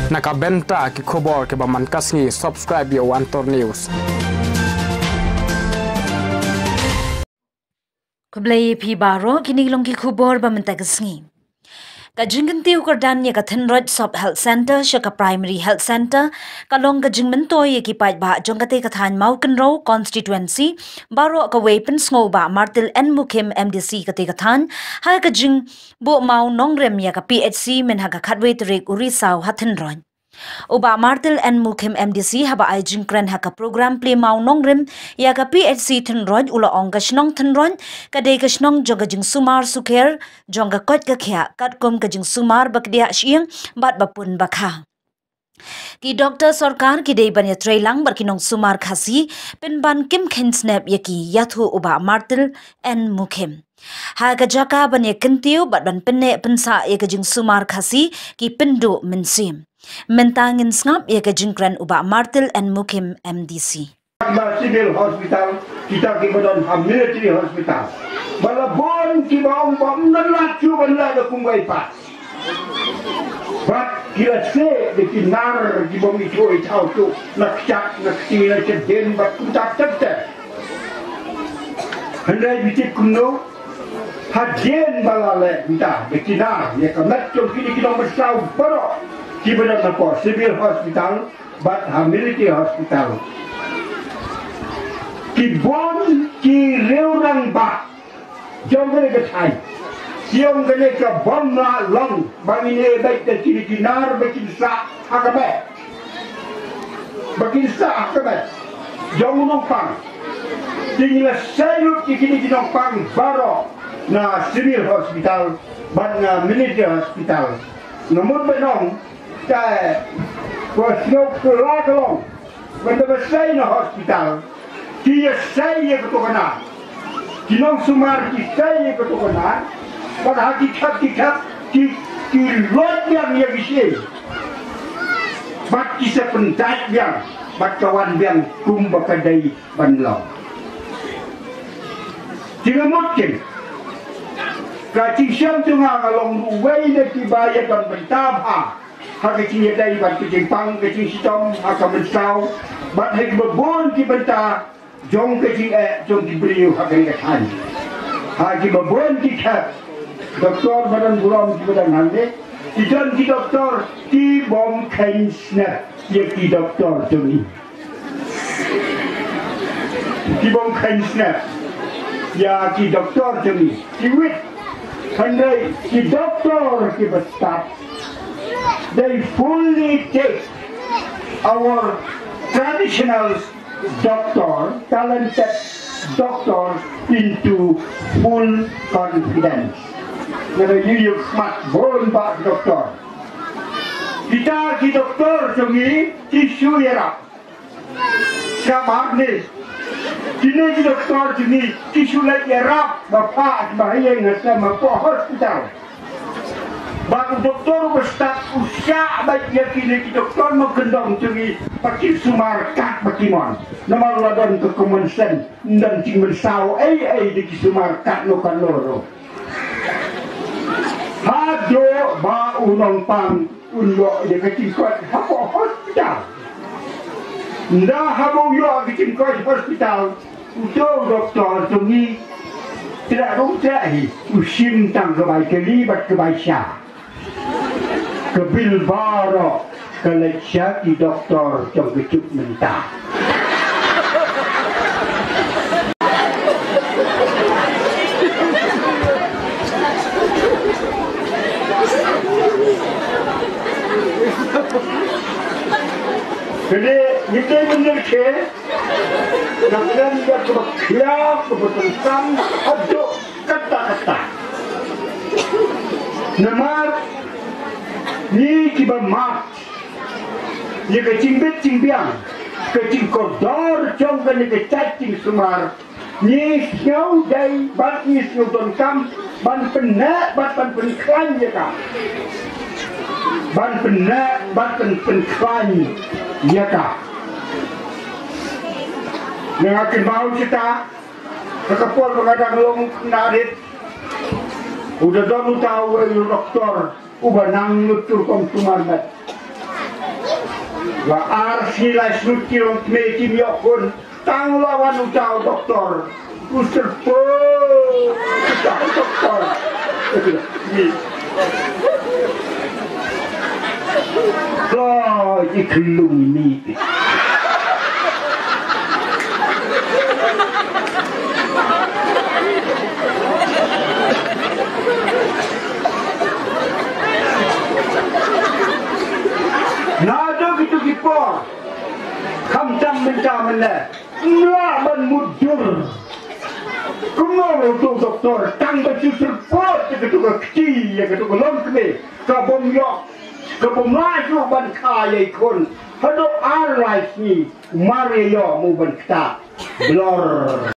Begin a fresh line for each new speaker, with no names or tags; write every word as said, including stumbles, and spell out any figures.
Nakabenta ki khobor ke baman kasngi subscribe yo Antor News.
Kublai pi baro kini long ki khobor baman tagasngi. Kajingan tiu kardan ya kathen rod sub health center shaka primary health center kalong kajingmen toy ye ki pai ba jongate kathan maukan ro constituency baro ka weapon sngo ba martil en mukim M D C kate kathan ha kajing bo mau nongrem ya ka P H C men ha ka khatwe trek uri saw hathen ron Uba Martil and Mukim M D C haba ay jingkran haka program play mau nongrim ya ka P H C tenroj ula ongga shnong tenron kadai ka shnong jonga jing sumar suker jonga kot ka kya kat kom ka jing sumar bakdia shieng bat bapun bakha Ki Doctor Sarkar ki dei ban yatrai lang bar ki nongsumar khasi pen ban kim kheiñ snep yaki yathu uba Martil and Mukim Ha ka jaka ban yakintiu bat ban penne pensa ya ka jing sumar khasi ki pendu mensim Mentangin ngap ya ke jingkran uba Martil and Mukim M D C.
Civil hospital kita ke badan military hospital. Balabon ki baong bom nalat chu bala da kumbai pa. But kila se de kinar ki bom itu itau tu nak cak nak sila ceden bat kutak cakte. Handai bitik kuno hadien balale kita de kinar ya kamat chu kini kita bersau baro. Ki badan apa civil hospital but military hospital ki bon ki reurang ba jong gane ka thai siong gane ka bom na long bangine bai te kini kinar bakin sa akabe bakin sa akabe jong nong pang tingla sayut ki kini kinong pang baro na civil hospital but na military hospital nomor benong Kaya, was nog kelagelong, want we zijn een hospitaal. Die je zei je ketokenan, die nongsumar die zei je ketokenan, wat had die kat die kat die die lot yang je gezien. Wat die se pendat yang, wat kawan yang kumbakadai banlau. Tidak mungkin. Kacing siang tengah kalong ruway na kibaya dan bentabha. Hak kecil dari bat kecil pang kecil sitom hak mensau bat hak bebon ki benta jong kecil eh jong ki beriu hak ni kan hak ki bebon ki kat doktor badan buram ki badan hande ijon ki doktor ki bom kheiñ snep ye ki doktor tuni ki bom kheiñ snep ya ki doktor tuni ki wit handai ki doktor ki bestat They fully take our traditional doctor, talented doctor into full confidence. Kalau you you smart born back doctor. Kita ki doktor jungi tisu era. Siapa ni? Kini ki doktor jungi tisu lagi era. Bapa bahaya ngasa mampu hospital. Bang doktor bestak usia baik dia kini doktor mengendong curi pakai sumar kat bakimon. Nama ladon ke komensen dan cing bersau ai ai di sumar kat no kan loro. Hado ba unong pang undo dia kecil kot hapo hospital. Nda habo yo kecil kot hospital. Udo doktor curi tidak rungcahi usim tang kebaik kelibat kebaik syah. Kebil baro kelecah di doktor jong kecup mentah. Jadi kita benar ke, nakkan dia kebakian kebetulan aduk kata-kata. Namar ni kiba mat ni ke cimbit cimbiang ke cingkodor jong ke ni ke cacing sumar ni siau dai bat ni siau don kam ban penak bat ban penklan ya ka ban penak bat pen penklan ya ka nengakin mau kita kekepol mengadang long narit udah dong tahu doktor uba nang nutur kong sumarbat Wa arsi la snut kilong kme kim yokun tang lawan utau doktor. Uster po utau doktor. Ni. Kau iklung ni. Nada gitu gitu, kamcam mencam mana, ngelaman mudur. Kemana tu doktor, tang baju terpot, gitu ke kecil, gitu ke longkne, kabom yok, kabom laju ban kaya ikon, hado arai ni, mari yo mu ban kita, blor.